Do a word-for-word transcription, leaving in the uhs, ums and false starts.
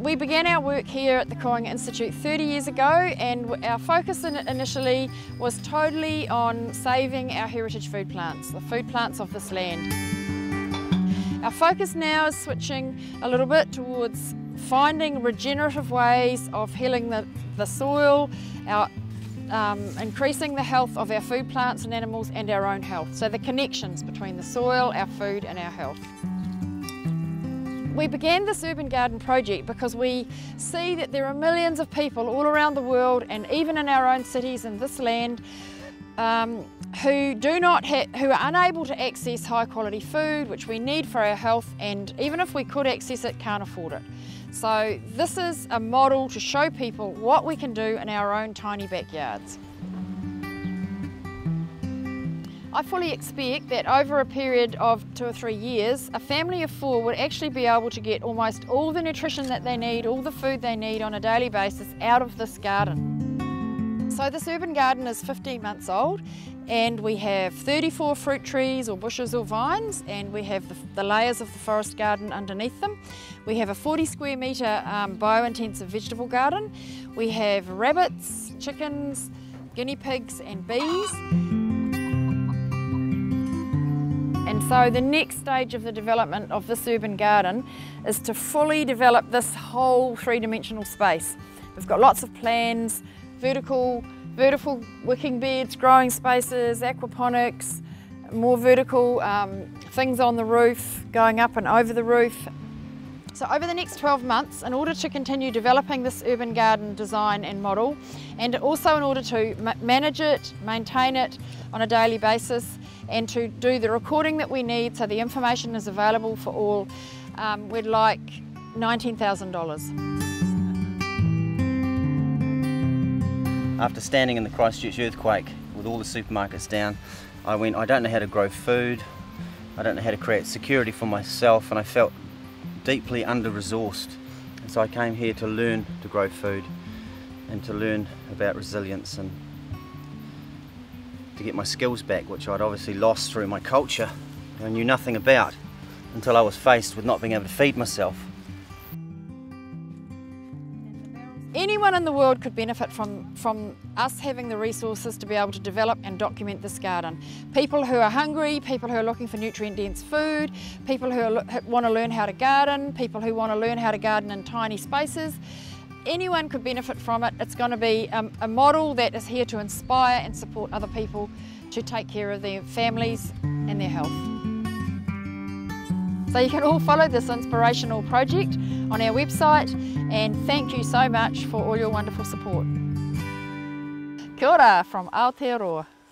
We began our work here at the Koanga Institute thirty years ago, and our focus in initially was totally on saving our heritage food plants, the food plants of this land. Our focus now is switching a little bit towards finding regenerative ways of healing the, the soil, our, um, increasing the health of our food plants and animals and our own health. So the connections between the soil, our food and our health. We began this urban garden project because we see that there are millions of people all around the world and even in our own cities in this land um, who do not ha who are unable to access high quality food which we need for our health, and even if we could access it, can't afford it. So this is a model to show people what we can do in our own tiny backyards. I fully expect that over a period of two or three years, a family of four would actually be able to get almost all the nutrition that they need, all the food they need on a daily basis out of this garden. So this urban garden is fifteen months old, and we have thirty-four fruit trees or bushes or vines, and we have the, the layers of the forest garden underneath them. We have a forty square metre um, bio-intensive vegetable garden. We have rabbits, chickens, guinea pigs and bees. And so the next stage of the development of this urban garden is to fully develop this whole three-dimensional space. We've got lots of plans, vertical, vertical wicking beds, growing spaces, aquaponics, more vertical um, things on the roof, going up and over the roof. So over the next twelve months, in order to continue developing this urban garden design and model, and also in order to ma manage it, maintain it on a daily basis, and to do the recording that we need so the information is available for all, um, we'd like nineteen thousand dollars. After standing in the Christchurch earthquake with all the supermarkets down, I went, I don't know how to grow food, I don't know how to create security for myself, and I felt deeply under-resourced. And so I came here to learn to grow food and to learn about resilience and to get my skills back, which I'd obviously lost through my culture I knew nothing about until I was faced with not being able to feed myself. Anyone in the world could benefit from, from us having the resources to be able to develop and document this garden. People who are hungry, people who are looking for nutrient-dense food, people who, are, who want to learn how to garden, people who want to learn how to garden in tiny spaces. Anyone could benefit from it. It's going to be um, a model that is here to inspire and support other people to take care of their families and their health. So you can all follow this inspirational project on our website, and thank you so much for all your wonderful support. Kia ora from Aotearoa.